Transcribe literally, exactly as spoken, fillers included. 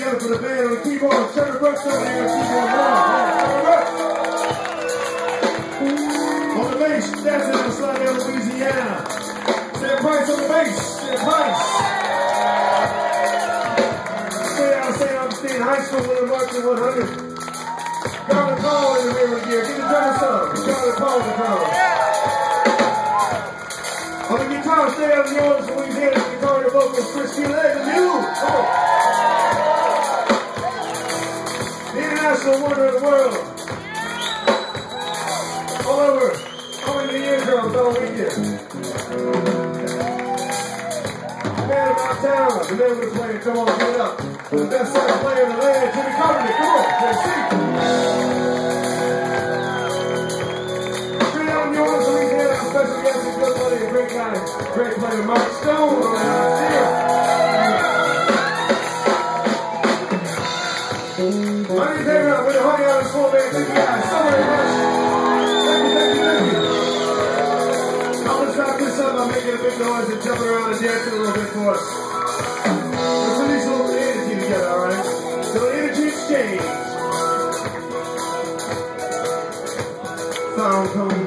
together for the band on the keyboard. Trevor Brooks over here on the keyboard. Trevor Brooks. On the bass, dancing in Slidell, Louisiana. Sam Price on the bass. Sam Price. Straight out of Saint Augustine High School with a marching one hundred. Charlie Paul in the rear gear. Give the drummer some. Charlie Paul in the drummer. On the guitar, stay out of New Orleans, Louisiana. Guitar and vocals, Chris Gillet, the new. Come on. The international wonder of the world. All over. All in the eardrums all weekend. The man about town, the man with the player, come on, get it up. The best sax player in the land, Jimmy Carpenter, come on, Tennessee. Straight out of New Orleans, Louisiana, our special guest is good buddy, a great guy, great player, Mark Stone on the house here. My name's Aaron, we're the Honey Island Soul Band, thank you guys so very much. Thank you, thank you, thank you. I'm going to start this up by making a big noise and jumping around and dancing a little bit for us. Let's release a little energy together, alright? So energy exchange. Sound comes.